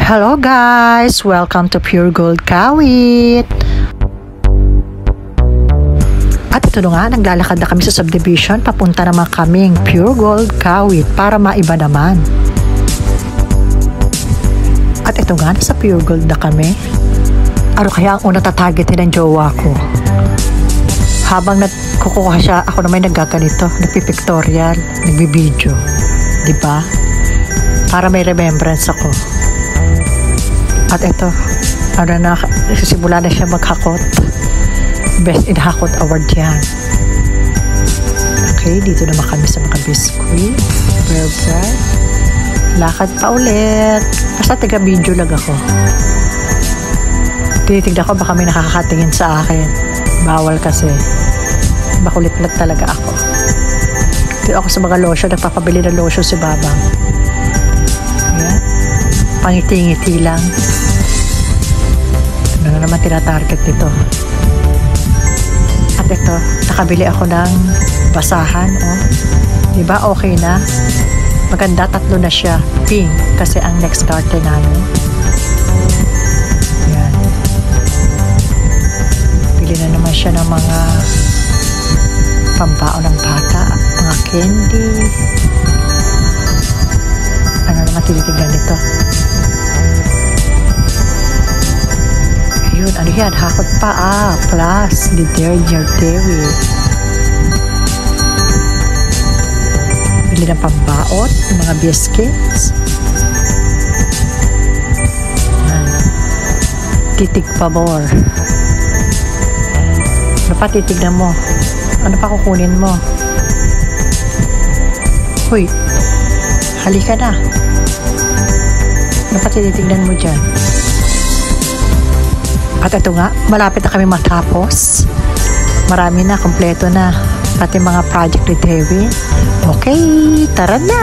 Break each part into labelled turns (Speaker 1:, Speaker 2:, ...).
Speaker 1: Hello guys! Welcome to Pure Gold Kawit! At ito na nga, naglalakad na kami sa subdivision. Papunta naman kaming Pure Gold Kawit para maiba naman. At ito nga, nasa Pure Gold na kami. Ano kaya ang una tatargetin ng jowa ko? Habang nagkukuha siya, ako naman naggaganito, nagpipictorial, nagbibideo. Diba? Para may remembrance ako. At ito, simula na siya maghakot. Best in Hakot Award yan. Okay, dito naman kami sa mga biskuit. Burger. Lakad pa ulit. Basta taga-video lang ako. Tinitignan ko baka may nakakatingin sa akin. Bawal kasi. Makulit-lat talaga ako. Dito ako sa mga lotion. Nagpapabili ng lotion si Babang. Yan. Pangiti-ngiti lang. Ano na naman tinatarget nito. At ito, nakabili ako ng basahan. Oh. Diba okay na? Maganda, 3 na siya. Pink, kasi ang next carte namin. Yan. Bili na naman siya ng mga pambao ng bata. Mga candy. Ano naman tinitignan nito? Ayun, ano yan? Hakot pa. Plus, the dairy. Bili ng pambaot, mga biscuits. Yan. Titig pabor. Ano pa titignan mo? Ano pa kukunin mo? Hoy, halika na. Ano pa titignan mo dyan? At ito nga, malapit na kami matapos. Marami na, kompleto na. Pati mga project ni Dewi. Okay, tara na!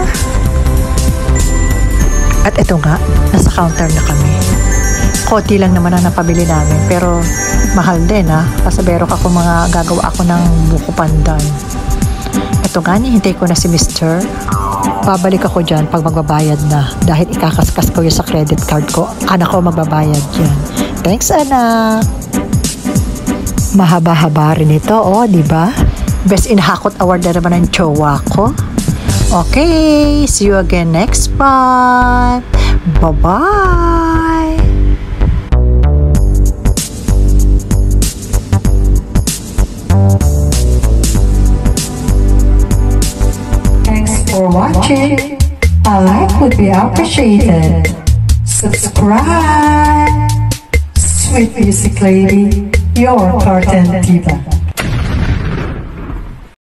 Speaker 1: At ito nga, nasa counter na kami. Konti lang naman ang napabili namin. Pero mahal din ha. Kasi meron ako gagawa ako ng buko pandan. Ito nga, hintay ko na si Mr. Babalik ako dyan pag magbabayad na. Dahil ikakaskas ko yun sa credit card ko. Anak ko magbabayad dyan. Thanks, anak. Mahaba-haba rin ito, oh, di ba? Best in Hakot Award na naman ang jowa ko. Okay, see you again next month. Bye-bye.
Speaker 2: Thanks for watching. A like would be appreciated. Subscribe. Sweet music lady, your cartoon diva.